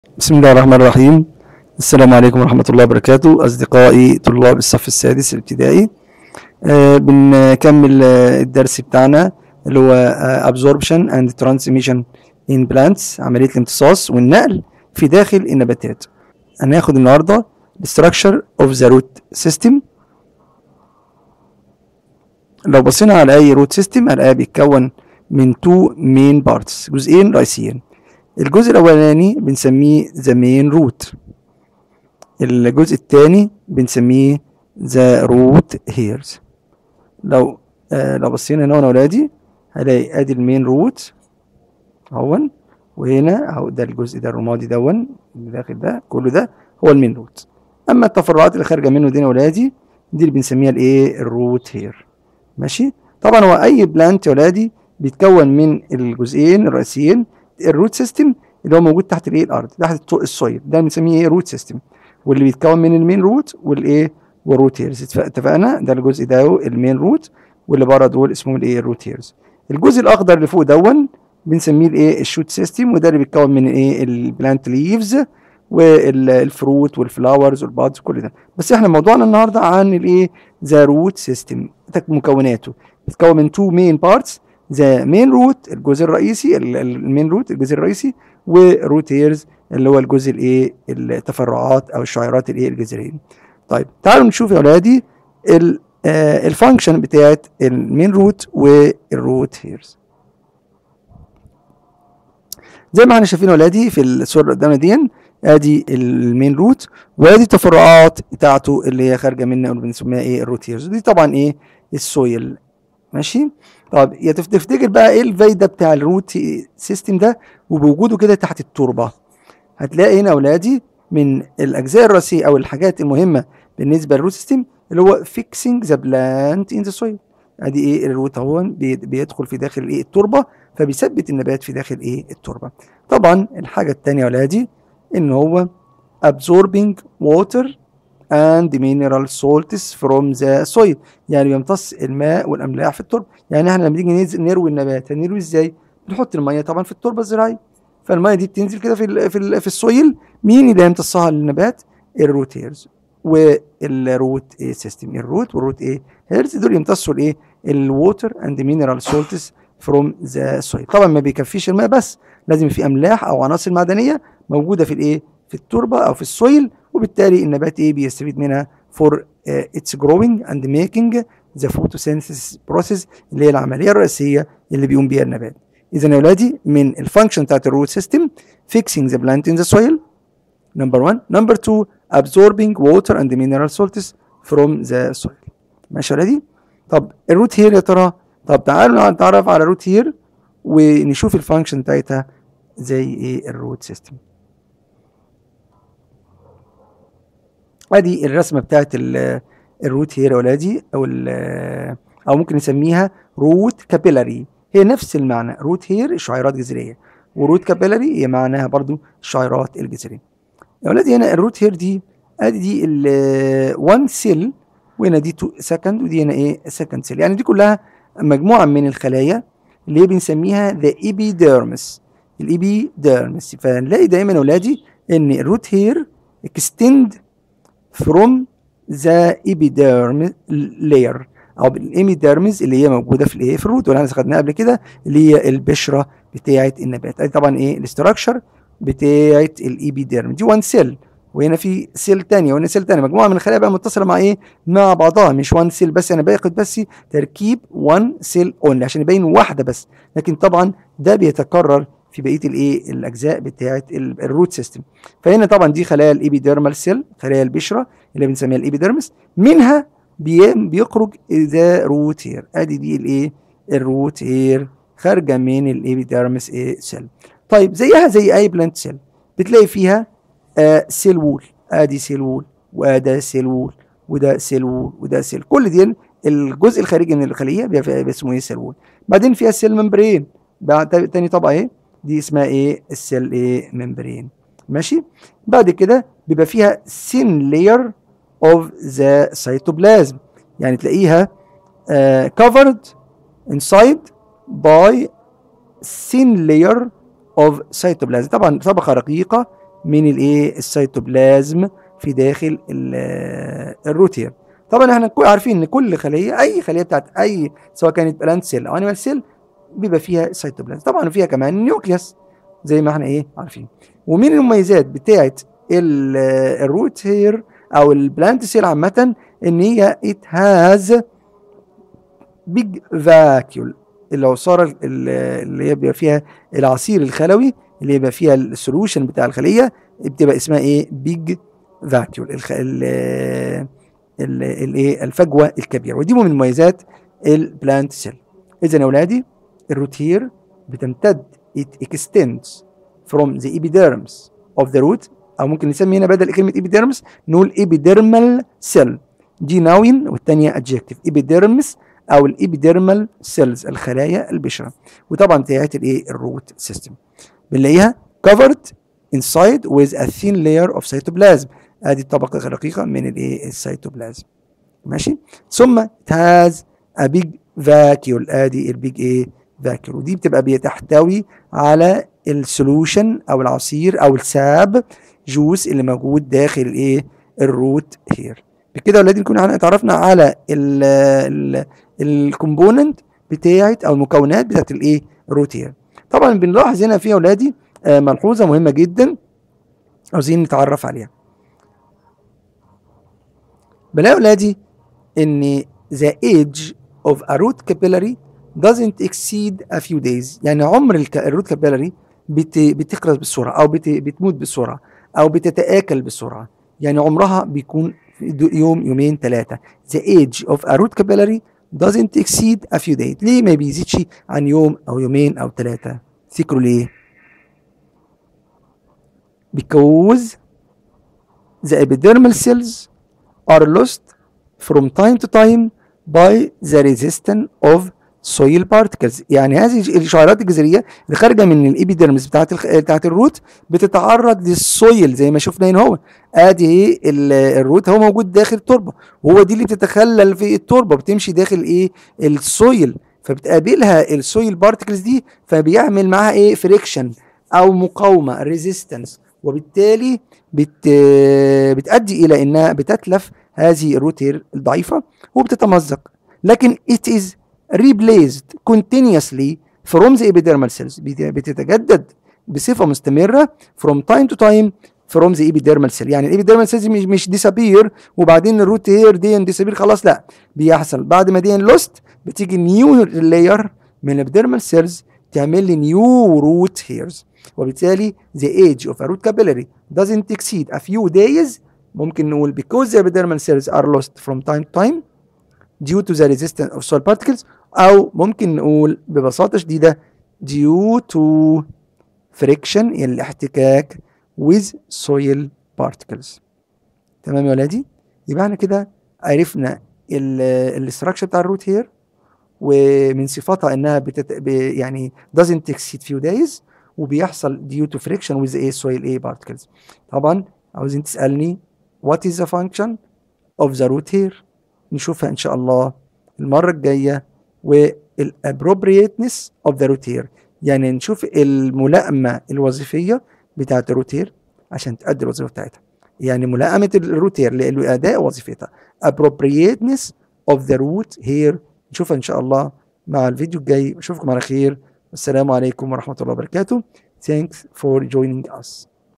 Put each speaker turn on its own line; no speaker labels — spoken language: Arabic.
بسم الله الرحمن الرحيم. السلام عليكم ورحمة الله وبركاته أصدقائي طلاب الصف السادس الابتدائي. بنكمل الدرس بتاعنا اللي هو absorption and transmission in plants، عملية الامتصاص والنقل في داخل النباتات. هناخد النهاردة structure of the root system. لو بصينا على أي root system هنلاقيه بيتكون من two main parts، جزئين رئيسيين. الجزء الأولاني بنسميه the main root، الجزء الثاني بنسميه the root hairs. لو بصينا هنا يا ولادي هلاقي ادي المين روت اهون، وهنا اهو ده الجزء ده الرمادي دون اللي داخل ده كله ده هو المين روت. اما التفرعات اللي خارجه منه دي يا ولادي دي اللي بنسميها الايه الروت هير. ماشي. طبعا هو اي بلانت يا ولادي بيتكون من الجزئين الرئيسيين، الروت سيستم اللي هو موجود تحت الايه الارض تحت السويل، ده بنسميه ايه روت سيستم، واللي بيتكون من المين روت والايه والروت هيرز. اتفقنا ده الجزء ده اهو المين روت، واللي بره دول اسمهم الايه الروت هيرز. الجزء الاخضر اللي فوق دون بنسميه الايه الشوت سيستم، وده اللي بيتكون من ايه البلانت ليفز والفروت والفلاورز والبادز كل ده. بس احنا موضوعنا النهارده عن الايه ذا روت سيستم، مكوناته بتتكون من تو مين بارتس، ذا مين روت الجزء الرئيسي، المين روت الجزء الرئيسي، وروت هيرز اللي هو الجزء الايه التفرعات او الشعيرات الايه الجذريه. طيب تعالوا نشوف يا اولادي الفانكشن بتاعت المين روت والروت هيرز. زي ما احنا شايفين يا ولادي في الصوره اللي قدامنا دي، ادي المين روت وادي التفرعات بتاعته اللي هي خارجه منه اللي بنسميها ايه الروت هيرز. دي طبعا ايه السويل. ماشي. طب يا تفتكر بقى ايه الفايده بتاع الروت سيستم ده وبوجوده كده تحت التربه؟ هتلاقي هنا يا ولادي من الاجزاء الرئيسيه او الحاجات المهمه بالنسبه للروت سيستم اللي هو fixing the plant in the soil. ادي ايه الروت اهو بيدخل في داخل ايه التربه، فبيثبت النبات في داخل ايه التربه. طبعا الحاجه الثانيه يا ولادي ان هو absorbing water and mineral salts from the soil، يعني بيمتص الماء والاملاح في التربه. يعني احنا لما نيجي نروي النبات هنروي ازاي؟ بنحط الميه طبعا في التربه الزراعيه، فالميه دي بتنزل كده في السويل. مين اللي هيمتصها للنبات؟ الروت هيرز والروت ايه سيستم. الروت والروت ايه هيرز دول يمتصوا الايه الووتر اند مينرال سولتس فروم ذا سويل. طبعا ما بيكفيش الماء بس، لازم في املاح او عناصر معدنيه موجوده في الايه في التربه او في السويل، وبالتالي النبات ايه بيستفيد منها فور اتس جروينج اند ميكينج ذا فوتوسينثيسيس بروسيس، اللي هي العمليه الرئيسيه اللي بيقوم بيها النبات. اذا يا اولادي من الفانكشن بتاعت الروت سيستم fixing the plant in the soil number 1. number 2 absorbing water and mineral salts from the soil. ماشي يا ولادي. طب الروت هير يا ترى، طب تعالوا نتعرف على الروت هير ونشوف الفانكشن بتاعتها زي ايه الروت سيستم. ادي الرسمه بتاعت الروت هير يا ولادي او ممكن نسميها روت كابيلاري، هي نفس المعنى. روت هير الشعيرات الجذريه، وروت كابيلاري هي معناها برضو الشعيرات الجذريه. يا ولادي هنا الروت هير دي ادي دي ال 1 سيل، وهنا دي 2 سكند، ودي هنا ايه سكند سيل. يعني دي كلها مجموعه من الخلايا اللي هي بنسميها ذا ايبيديرمس. الايبيديرمس، فنلاقي دايما يا ولادي ان الروت هير اكستند فروم ذا ايبيديرم لاير، او الاميديرمز اللي هي موجوده في الايه في الروت، واللي احنا خدناها قبل كده اللي هي البشره بتاعه النبات. ادي طبعا ايه الاستراكشر بتاعه الايبيديرم. دي 1 سيل، وهنا في سيل ثانيه وهنا سيل ثانيه، مجموعه من الخلايا بقى متصله مع ايه مع بعضها، مش 1 سيل بس. انا باخد بس تركيب 1 سيل اونلي عشان يبين واحده بس، لكن طبعا ده بيتكرر في بقيه الايه الاجزاء بتاعه الروت سيستم. فهنا طبعا دي خلايا الايبيديرمال سيل، خلايا البشره اللي بنسميها الايبيديرمس، منها بيخرج ذا روت هير. ادي دي الايه الروت هير خارجه من الايبيديرمس ايه سيل. طيب زيها زي اي بلانت سيل بتلاقي فيها سيل وول، ادي سيل وول وده سيل وول وده سيل وول وده سيل، كل دي الجزء الخارجي من الخليه بيبقى اسمه ايه سيل وول. بعدين فيها سيل ممبرين، تاني طبقه ايه دي اسمها ايه السيل ايه ممبرين. ماشي. بعد كده بيبقى فيها thin layer of the cytoplasm، يعني تلاقيها covered inside by thin layer of cytoplasm. طبعا طبقة رقيقة من الايه السيتوبلازم في داخل الروت هير. طبعا احنا عارفين ان كل خليه، اي خليه بتاعت اي سواء كانت بلانت سيل او انيمال سيل، بيبقى فيها سيتوبلازم، طبعا فيها كمان نيوكليوس زي ما احنا ايه عارفين. ومن المميزات بتاعت الروت هير او البلانت سيل عامه ان هي ات هاز بيج فاكيول، العصاره اللي هي بيبقى فيها العصير الخلوي اللي يبقى فيها السولوشن بتاع الخليه بتبقى اسمها ايه بيج فاكيول، الايه الفجوه الكبيره. ودي من مميزات البلانت سيل. اذا يا اولادي الروت هير بتمتد it extends from the epidermis of the root، او ممكن نسمي هنا بدل كلمه epidermis نقول epidermal cell، دي ناون والثانيه adjective، epidermis او الابيديرمال سيلز الخلايا البشره. وطبعا بتاعت الايه الروت سيستم بنلاقيها covered inside with a thin layer of cytoplasm، ادي الطبقه الرقيقه من الايه السيتوبلازم. ماشي. ثم it has a big vacuole، ادي البيج ايه vacuole، ودي بتبقى بتحتوي على السولوشن او العصير او الساب جوس اللي موجود داخل الايه الروت هير. بكده يا ولادي نكون اتعرفنا على الكومبوننت بتاعت او المكونات بتاعت الايه الروت هير. طبعا بنلاحظ هنا فيها يا ولادي ملحوظه مهمه جدا عاوزين نتعرف عليها. بلاقي يا ولادي ان the age of a root capillary doesn't exceed a few days، يعني عمر الروت capillary بتخلص بسرعه او بتموت بسرعه او بتتآكل بسرعه، يعني عمرها بيكون يوم يومين ثلاثه. the age of a root capillary doesn't exceed a few days، ليه ما بيزيدش عن يوم او يومين او ثلاثه؟ تفتكروا ليه؟ because the epidermal cells are lost from time to time by the resistance of soil particles، يعني هذه الشعيرات الجذريه اللي خارجه من الابيديرمس بتاعت الروت بتتعرض للسويل زي ما شفنا هنا. هو ادي ايه الروت هو موجود داخل التربه، وهو دي اللي بتتخلل في التربه بتمشي داخل ايه السويل، فبتقابلها السويل بارتكلز دي فبيعمل معاها ايه فريكشن او مقاومه ريزيستنس، وبالتالي بتؤدي الى انها بتتلف هذه الروت هير الضعيفه وبتتمزق. لكن it is replaced continuously from the epidermal cells، بتتجدد بصفه مستمره from time to time from the epidermal cell، يعني الابيديرمال سيلز مش disappear وبعدين الروت هير دي disappear خلاص، لا بيحصل بعد ما دي لوست بتيجي نيو لاير من الابيديرمال سيلز تعمل لي نيو روت هيرز. وبالتالي the age of a root capillary doesn't exceed a few days، ممكن نقول because the epidermal cells are lost from time to time due to the resistance of soil particles، أو ممكن نقول ببساطة شديدة due to friction، يعني الاحتكاك with soil particles. تمام يا ولادي؟ يبقى احنا كده عرفنا الاستراكشر بتاع الروت هير، ومن صفاتها انها يعني doesn't exceed few days وبيحصل due to friction with a soil particles. طبعا عاوزين تسألني what is the function of the root hair، نشوفها ان شاء الله المرة الجاية. والappropriateness of the root hair، يعني نشوف الملائمة الوظيفية بتاعة الروت هير عشان تأدي الوظيفة بتاعتها، يعني ملائمة الروت هير لأداء وظيفتها appropriateness of the root hair، نشوفها ان شاء الله مع الفيديو الجاي. اشوفكم على خير، والسلام عليكم ورحمة الله وبركاته. Thanks for joining us.